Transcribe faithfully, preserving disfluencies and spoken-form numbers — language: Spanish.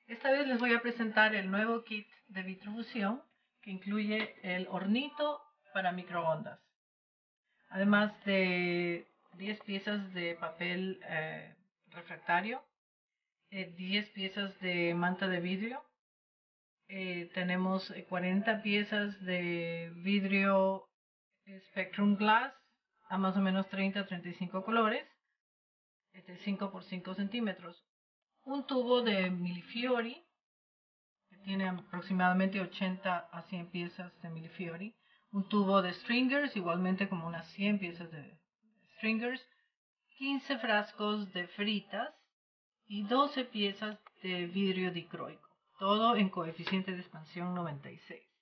Esta vez les voy a presentar el nuevo kit de Vitrofusión que incluye el hornito para microondas, además de diez piezas de papel eh, refractario, eh, diez piezas de manta de vidrio, eh, tenemos cuarenta piezas de vidrio Spectrum Glass a más o menos treinta a treinta y cinco colores, de cinco por cinco centímetros, un tubo de Millefiori que tiene aproximadamente ochenta a cien piezas de Millefiori, un tubo de stringers, igualmente como unas cien piezas de stringers, quince frascos de fritas y doce piezas de vidrio dicroico, todo en coeficiente de expansión noventa y seis.